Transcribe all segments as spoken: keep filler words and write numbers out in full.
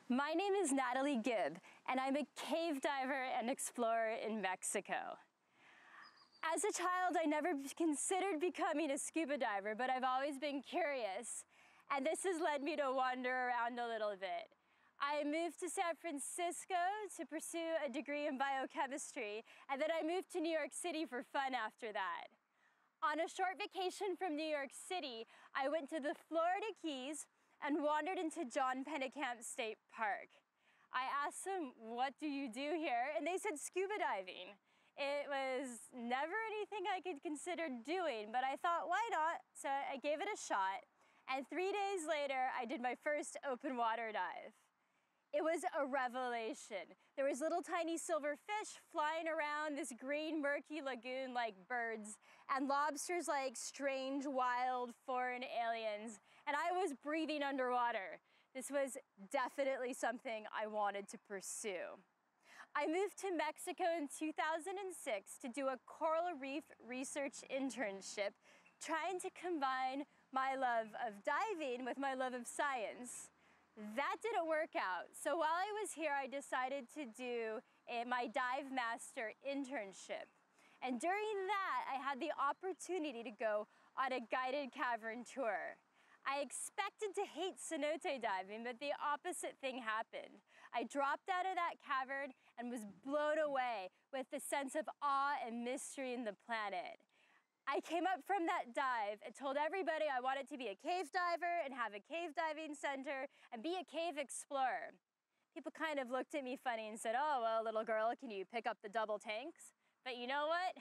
My name is Natalie Gibb, and I'm a cave diver and explorer in Mexico. As a child, I never considered becoming a scuba diver, but I've always been curious, and this has led me to wander around a little bit. I moved to San Francisco to pursue a degree in biochemistry, and then I moved to New York City for fun after that. On a short vacation from New York City, I went to the Florida Keys and wandered into John Pennekamp State Park. I asked them, "What do you do here?" And they said scuba diving. It was never anything I could consider doing, but I thought, why not? So I gave it a shot, and three days later, I did my first open water dive. It was a revelation. There was little tiny silver fish flying around this green murky lagoon like birds, and lobsters like strange wild foreign aliens, and I was breathing underwater. This was definitely something I wanted to pursue. I moved to Mexico in two thousand six to do a coral reef research internship, trying to combine my love of diving with my love of science. That didn't work out. So while I was here, I decided to do a, my dive master internship. And during that, I had the opportunity to go on a guided cavern tour. I expected to hate cenote diving, but the opposite thing happened. I dropped out of that cavern and was blown away with the sense of awe and mystery in the planet. I came up from that dive and told everybody I wanted to be a cave diver and have a cave diving center and be a cave explorer. People kind of looked at me funny and said, "Oh, well, little girl, can you pick up the double tanks?" But you know what?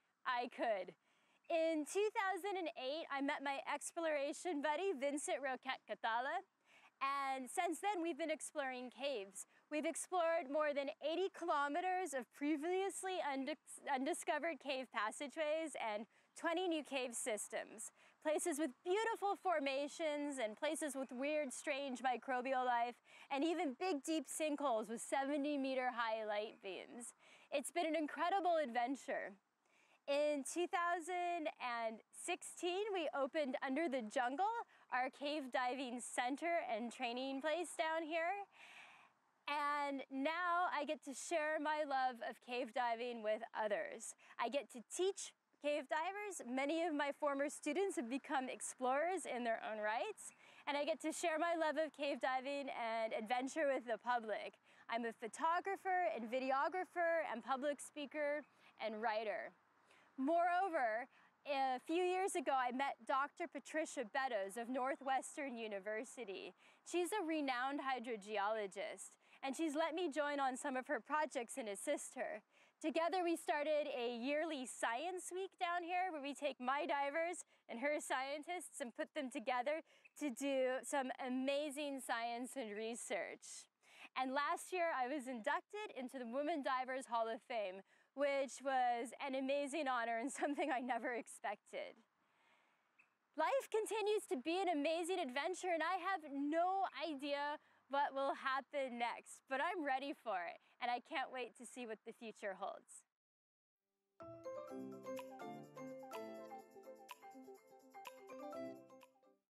I could. In two thousand eight, I met my exploration buddy, Vincent Roquette Catala, and since then we've been exploring caves. We've explored more than eighty kilometers of previously undis undiscovered cave passageways and twenty new cave systems. Places with beautiful formations and places with weird, strange microbial life, and even big, deep sinkholes with seventy meter high light beams. It's been an incredible adventure. In two thousand sixteen, we opened Under the Jungle, our cave diving center and training place down here. And now I get to share my love of cave diving with others. I get to teach cave divers. Many of my former students have become explorers in their own rights. And I get to share my love of cave diving and adventure with the public. I'm a photographer and videographer and public speaker and writer. Moreover, a few years ago, I met Doctor Patricia Beddoes of Northwestern University. She's a renowned hydrogeologist, and she's let me join on some of her projects and assist her. Together, we started a yearly science week down here where we take my divers and her scientists and put them together to do some amazing science and research. And last year, I was inducted into the Women Divers Hall of Fame, which was an amazing honor and something I never expected. Life continues to be an amazing adventure, and I have no idea what will happen next, but I'm ready for it, and I can't wait to see what the future holds.